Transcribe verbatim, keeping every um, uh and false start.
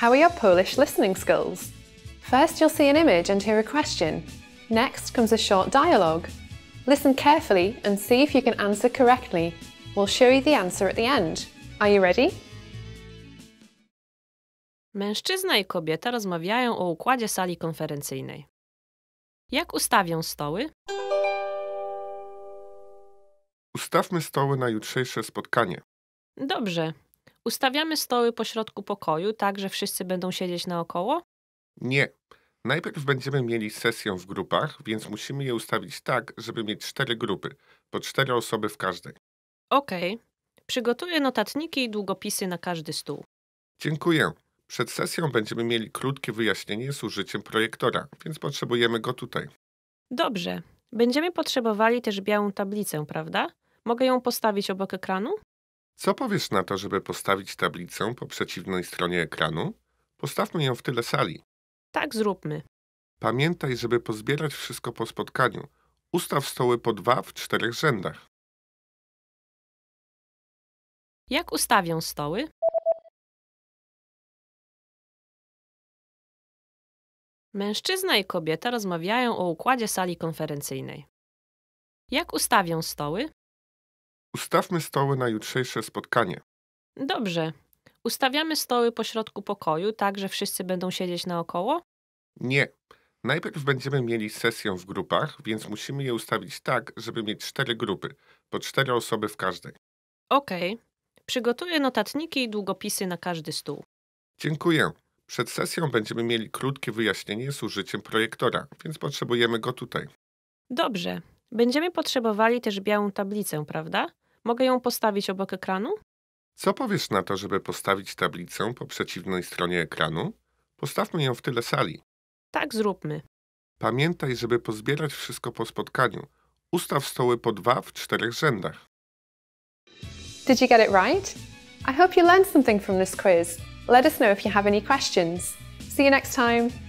How are your Polish listening skills? First, you'll see an image and hear a question. Next comes a short dialogue. Listen carefully and see if you can answer correctly. We'll show you the answer at the end. Are you ready? Mężczyzna i kobieta rozmawiają o układzie sali konferencyjnej. Jak ustawią stoły? Ustawmy stoły na jutrzejsze spotkanie. Dobrze. Ustawiamy stoły po środku pokoju, tak że wszyscy będą siedzieć naokoło? Nie. Najpierw będziemy mieli sesję w grupach, więc musimy je ustawić tak, żeby mieć cztery grupy, po cztery osoby w każdej. Okej. Przygotuję notatniki i długopisy na każdy stół. Dziękuję. Przed sesją będziemy mieli krótkie wyjaśnienie z użyciem projektora, więc potrzebujemy go tutaj. Dobrze. Będziemy potrzebowali też białą tablicę, prawda? Mogę ją postawić obok ekranu? Co powiesz na to, żeby postawić tablicę po przeciwnej stronie ekranu? Postawmy ją w tyle sali. Tak zróbmy. Pamiętaj, żeby pozbierać wszystko po spotkaniu. Ustaw stoły po dwa w czterech rzędach. Jak ustawią stoły? Mężczyzna i kobieta rozmawiają o układzie sali konferencyjnej. Jak ustawią stoły? Ustawmy stoły na jutrzejsze spotkanie. Dobrze. Ustawiamy stoły po środku pokoju, tak że wszyscy będą siedzieć naokoło? Nie. Najpierw będziemy mieli sesję w grupach, więc musimy je ustawić tak, żeby mieć cztery grupy, po cztery osoby w każdej. Okej. Przygotuję notatniki i długopisy na każdy stół. Dziękuję. Przed sesją będziemy mieli krótkie wyjaśnienie z użyciem projektora, więc potrzebujemy go tutaj. Dobrze. Będziemy potrzebowali też białą tablicę, prawda? Mogę ją postawić obok ekranu? Co powiesz na to, żeby postawić tablicę po przeciwnej stronie ekranu? Postawmy ją w tyle sali. Tak zróbmy. Pamiętaj, żeby pozbierać wszystko po spotkaniu. Ustaw stoły po dwa w czterech rzędach. Did you get it right? I hope you learned something from this quiz. Let us know if you have any questions. See you next time.